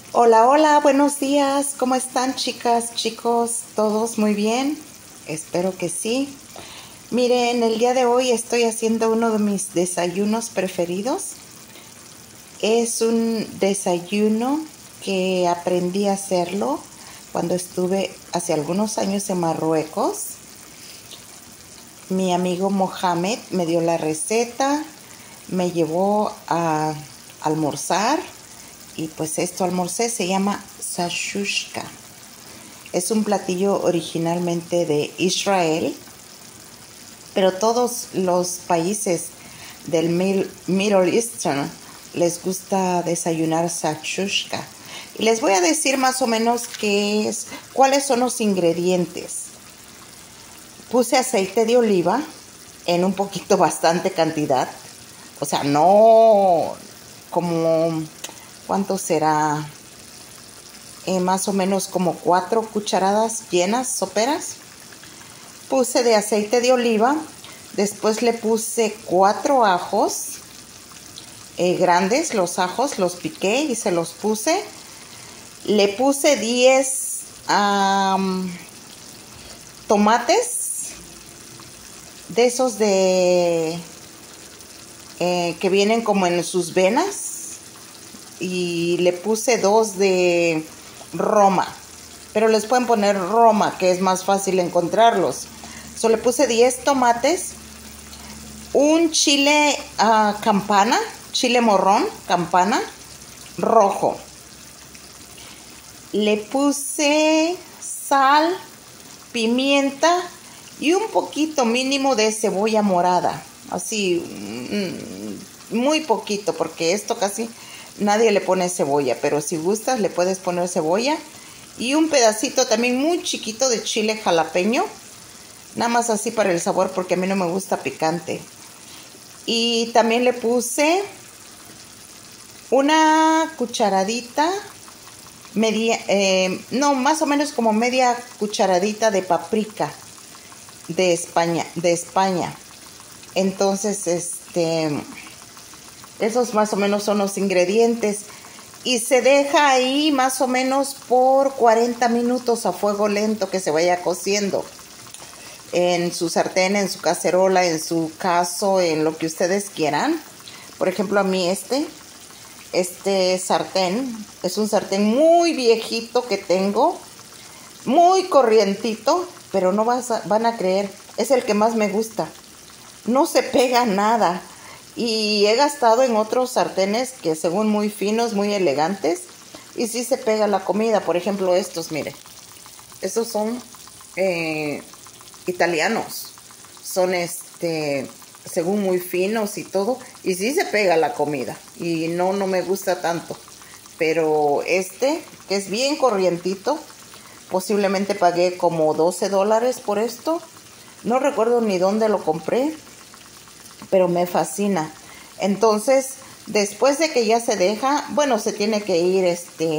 Hola, hola, buenos días. ¿Cómo están, chicas, chicos? ¿Todos muy bien? Espero que sí. Miren, el día de hoy estoy haciendo uno de mis desayunos preferidos. Es un desayuno que aprendí a hacerlo cuando estuve hace algunos años en Marruecos. Mi amigo Mohamed me dio la receta, me llevó a almorzar y pues esto almorcé, se llama shashushka. Es un platillo originalmente de Israel, pero todos los países del Middle Eastern les gusta desayunar shashushka. Y les voy a decir más o menos cuáles son los ingredientes. Puse aceite de oliva en un poquito bastante cantidad. O sea, no como, ¿cuánto será? Más o menos como 4 cucharadas llenas, soperas. Puse de aceite de oliva. Después le puse 4 ajos grandes. Los ajos los piqué y se los puse. Le puse 10 tomates. De esos que vienen como en sus venas. Y le puse 2 de Roma, pero les pueden poner Roma, que es más fácil encontrarlos. Le puse 10 tomates, un chile campana, chile morrón, campana, rojo. Le puse sal, pimienta y un poquito mínimo de cebolla morada. Así, muy poquito, porque esto casi nadie le pone cebolla, pero si gustas le puedes poner cebolla. Y un pedacito también muy chiquito de chile jalapeño, nada más así para el sabor, porque a mí no me gusta picante. Y también le puse una cucharadita, más o menos como media cucharadita de paprika de España. Entonces, esos más o menos son los ingredientes. Y se deja ahí más o menos por 40 minutos a fuego lento que se vaya cociendo. En su sartén, en su cacerola, en su cazo, en lo que ustedes quieran. Por ejemplo, a mí este sartén es un sartén muy viejito que tengo. Muy corrientito, pero no van a creer. Es el que más me gusta. No se pega nada. Y he gastado en otros sartenes que según muy finos, muy elegantes, y sí se pega la comida. Por ejemplo, estos, mire. Estos son italianos. Son según muy finos y todo, y sí se pega la comida. Y no me gusta tanto. Pero que es bien corrientito, posiblemente pagué como $12 por esto. No recuerdo ni dónde lo compré, pero me fascina. Entonces, después de que ya se deja, bueno, se tiene que ir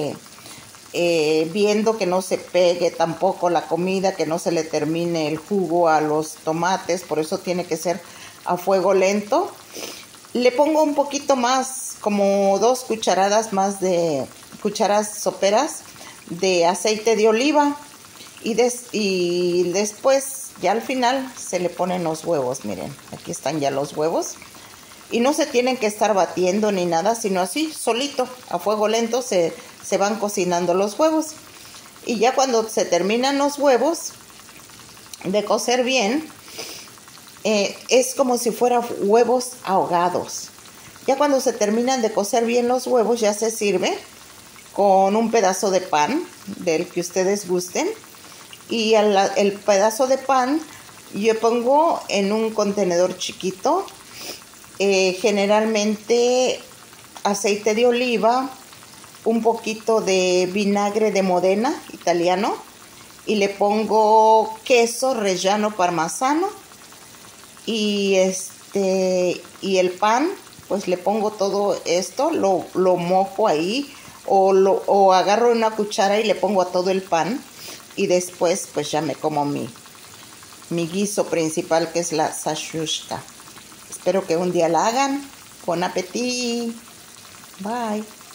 viendo que no se pegue tampoco la comida, que no se le termine el jugo a los tomates, por eso tiene que ser a fuego lento. Le pongo un poquito más, como 2 cucharadas más de cucharas soperas de aceite de oliva, y después ya al final se le ponen los huevos. Miren, aquí están ya los huevos. Y no se tienen que estar batiendo ni nada, sino así, solito, a fuego lento se van cocinando los huevos. Y ya cuando se terminan los huevos de cocer bien, es como si fueran huevos ahogados. Ya cuando se terminan de cocer bien los huevos, ya se sirve con un pedazo de pan, del que ustedes gusten. Y el pedazo de pan yo pongo en un contenedor chiquito, generalmente aceite de oliva, un poquito de vinagre de Modena italiano, y le pongo queso Reggiano Parmesano, y y el pan, pues le pongo todo esto, lo mojo ahí, o agarro una cuchara y le pongo a todo el pan, y después pues ya me como mi guiso principal, que es la shashushka. Espero que un día la hagan. Bon appétit. Bye.